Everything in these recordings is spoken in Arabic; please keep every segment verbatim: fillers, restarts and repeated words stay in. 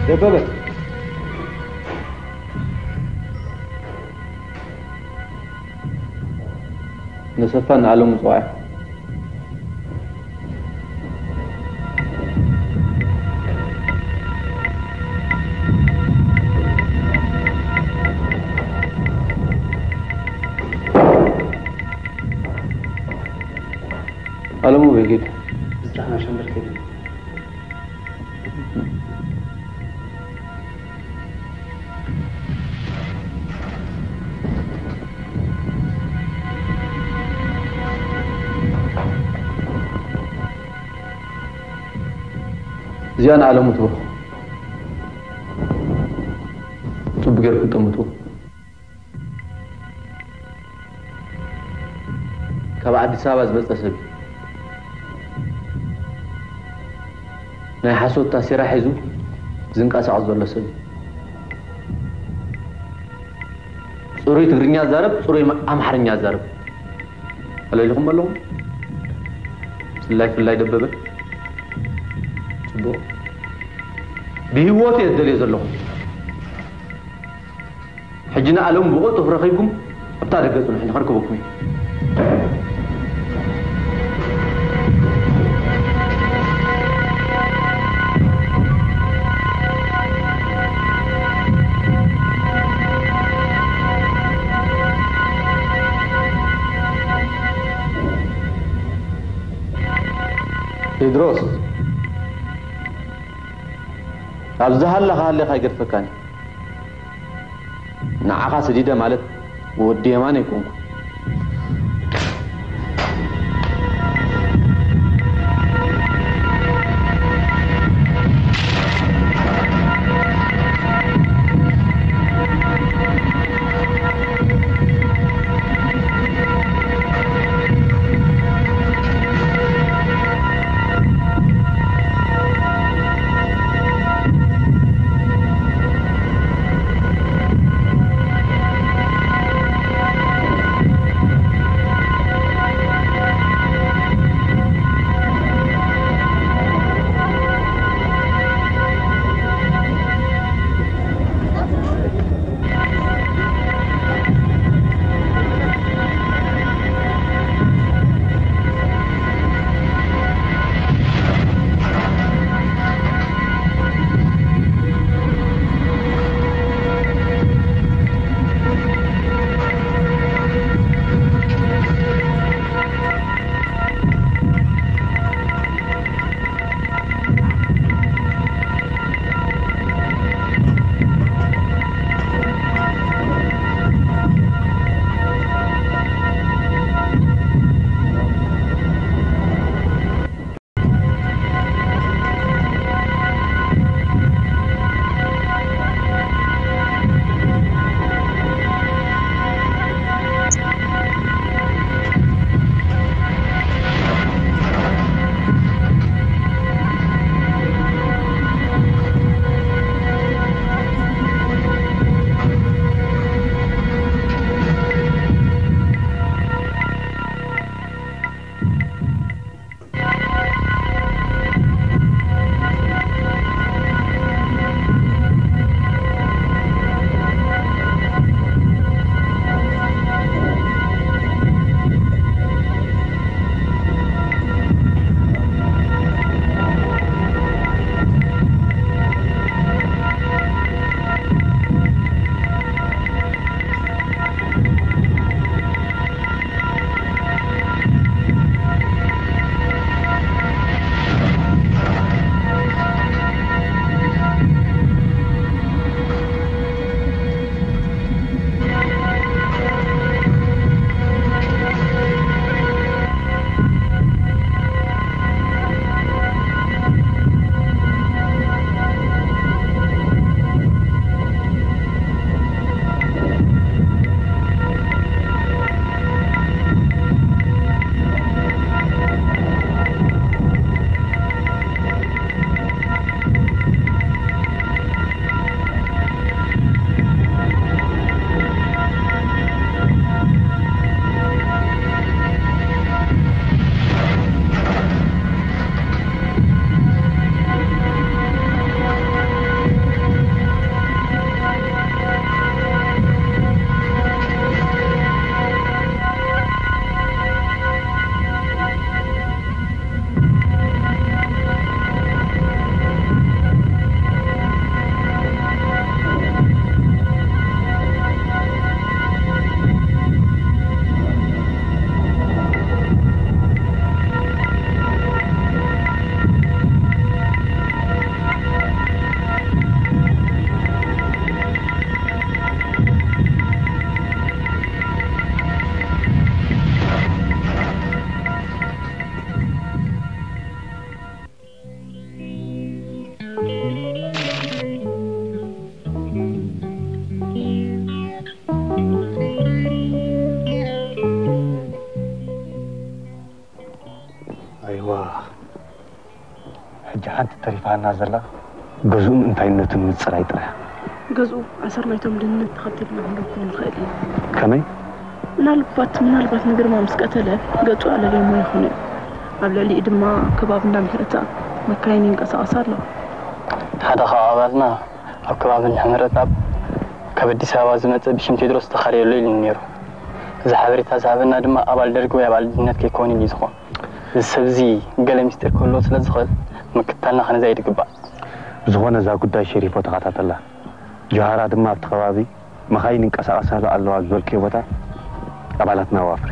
دبابة نسفن على مصواي على مو بيجي استحنا عشان بركب زيان على متو طب غير كنت متو كبعد سابز بس تسب ناي حسوت تاسيرا حيزو زنقاس عز ولا سب صوري تغرينيا زارب صوري امحرنيا زارب ولا لكم لهم سلاي في الله دببه بهواتي الدليل زلهم حجنا عليهم بغوت فرخيكم ابتدى قلتوا نحن نركبكم إدروس أبزها الله خالي خاير فكاني نعاقا سديدة مالت ودي ما نيكون حانت تريفانا زلا جزء من تاينة متصرعي ترى جزء عصرنا يتم لنا تخطي المهندسين الخيري كمي من البات من البات نقدر ما مسكتله قطوا على اليوم ما يخوني قبل اللي إدما كباب ندم هرتا مكاينين قصا أصار له هذا خابرنا كباب الحمرة كبدي سوا زمت بشم تدرس تخري الليل النيرو إذا حبرت هذا دما أبال درجوا يا بالدنيا كيكوني نيزخو السبزي قال مستر كله سلزخل مكتلنا خنا زايد قبا زغونا زا قداي شريفو تقاطات الله جهارا دما بتخوابي مخاين قصا أصار الله عزوال كيوتا أبالتنا وافري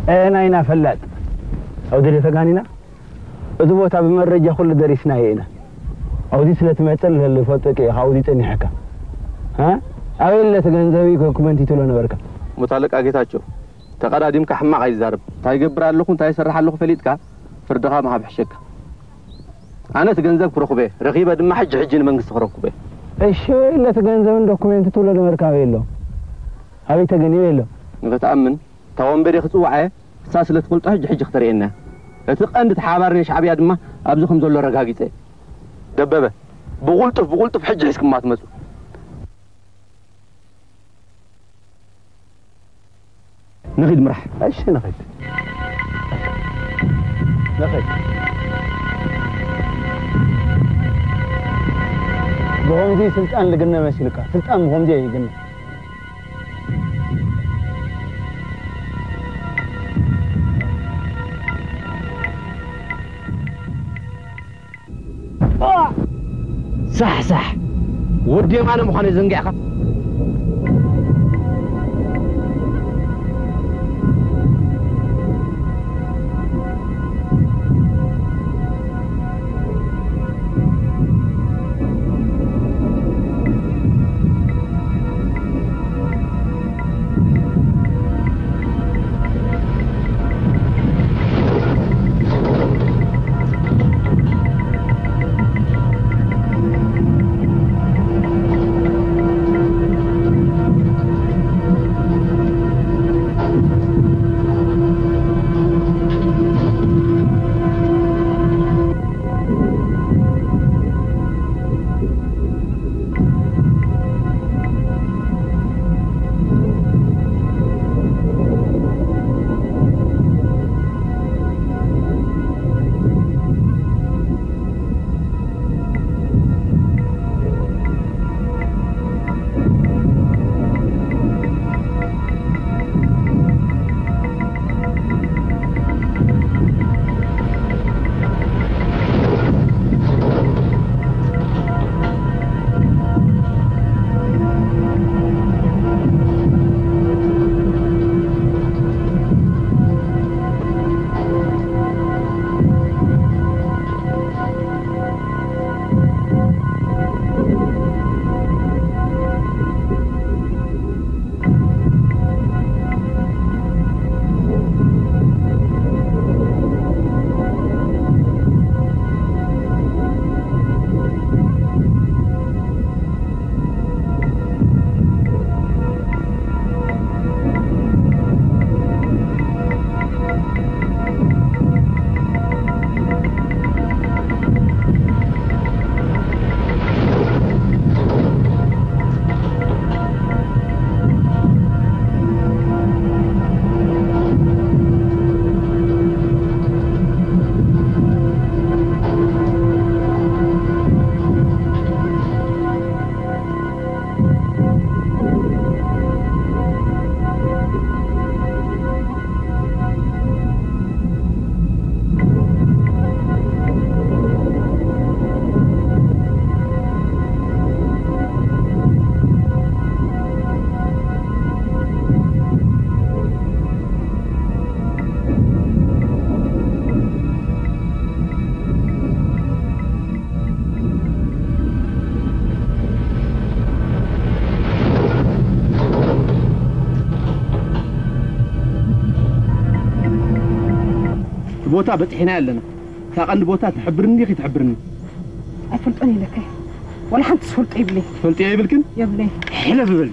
أنا هنا فلات أو دي تجانينا أذبوت أبي مرة جا كل درسنا هنا أو دي سلة مثل اللي فاتك أو دي تاني حكا ها أو اللي تجنزوي كومنتي تقولون بركة متعلق أجتاجو تقرأ كحما عايز زارب تايجبر لكم تايسرح لكم فليتك فردها ما بحشك أنا تجنزب كركبه رغيبة دم حج حجين من قصة كركبه إيش اللي تجنزون دوكومنتي تقولون بركة ويلو أبي تجني ويلو نتأمن توان بري خطوعة ساسلة قلت حج حج اخترينا تقند تحابرني شعبي دم أبزخم زول رجاجيته دببه بقولت بقولت في حج حسكم ما تمسوا نغيد مرح ايش نغيد نغيد بهم دي سلطان لقنا مسلكا سلطان بهم دي قلنا صح صح ودي ما انا مخاني زنقعك بوتا بطحنا لنا تاقن بوتا تحبرني خي تحبرني أفلطني لك ولا حد تفلط يبلي فلطي يبلكن يبلي حلف بل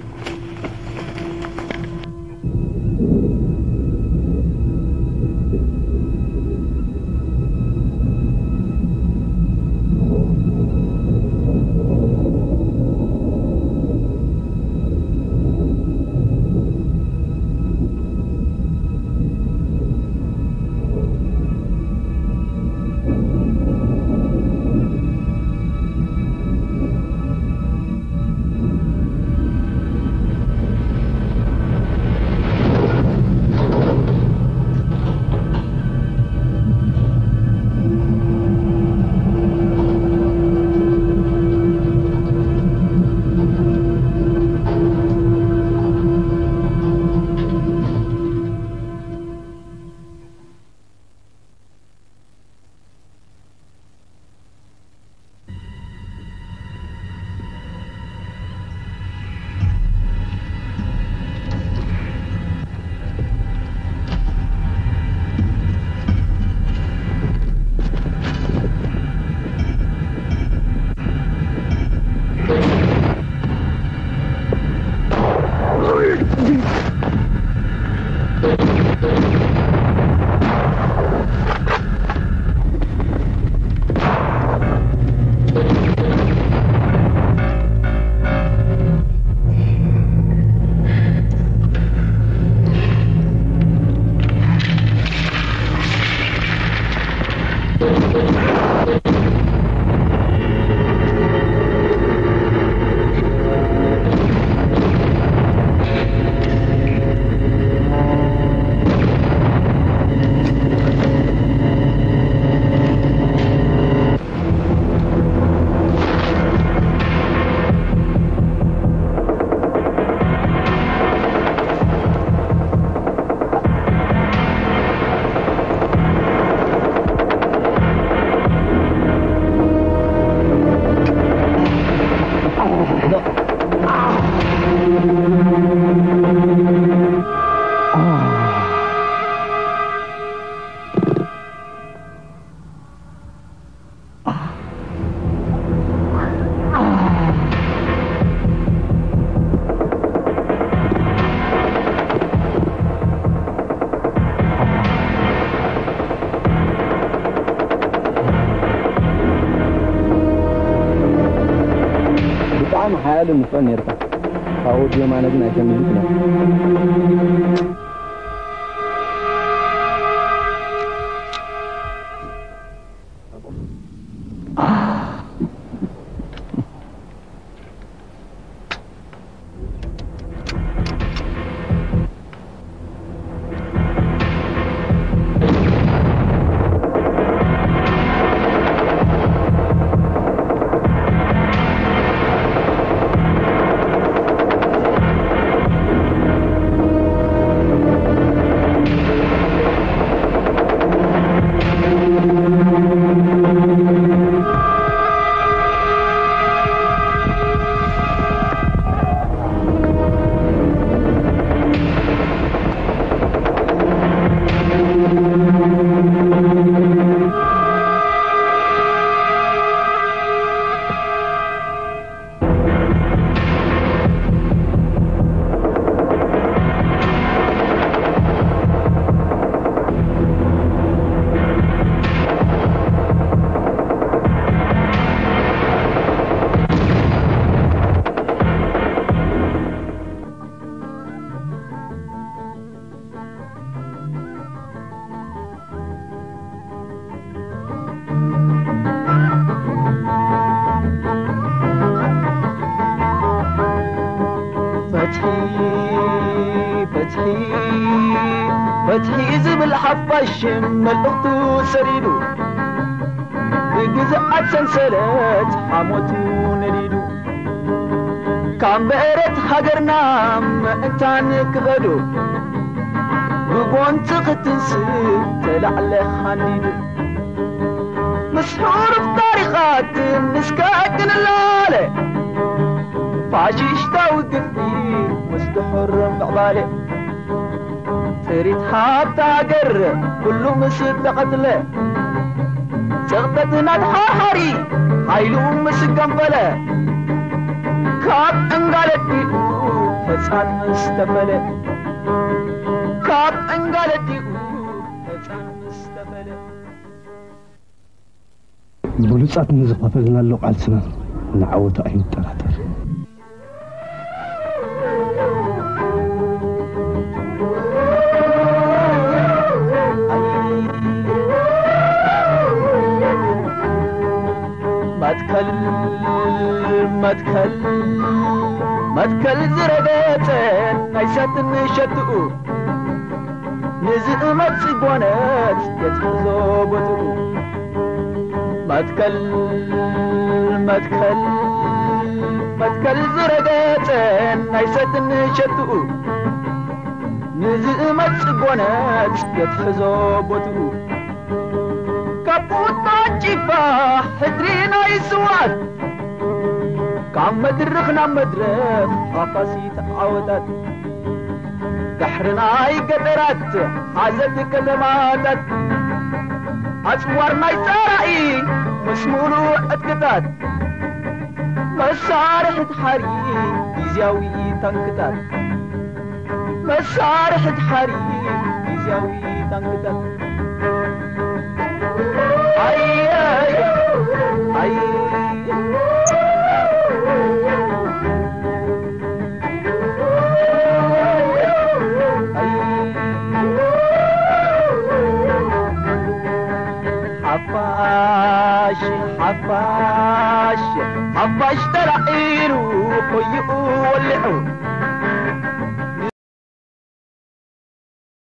حال مفن يرفع أو ديما ما نجنا كم فتحي زبل حفاش ملقتو سريدو بجزعات سنسلات حموتو نريدو كان بقرت هجرنا انتان كغدو بقون تقتنسي تلعلى خانديدو مسحور في تاريخات مسكاكن اللالي فاشيشتا وقفتي مستحر بعبالي تريد حتى عقر كله مسد قتله سغتتنا تحاحري حيلو مسد قنبله كاب انقالت ديقو فسان مستفله كاب انقالت ديقو فسان مستفله بلوصات نزفافلنا اللو قالسنا نعوت أي تراتر مدكل مدكل مدكل زرقاتن عيساتن شتقو نزق متصبونات يتفزو بطقو مدكل مدكل مدكل زرقاتن عيساتن شتقو نزق متصبونات يتفزو بطقو كابوت جيبا حدرينا يسوات كام مدرخنا مدرخ قفصي تعودات دحرنا يقدرات حازت كلماتات أسوارنا يسارعي مسمولو اتكتات مسارح تحري يزياوي تنكتات مسارح تحري يزياوي تنكتات أي أي أي حفاش حفاش حفاش ترعيرو خيئو ولعو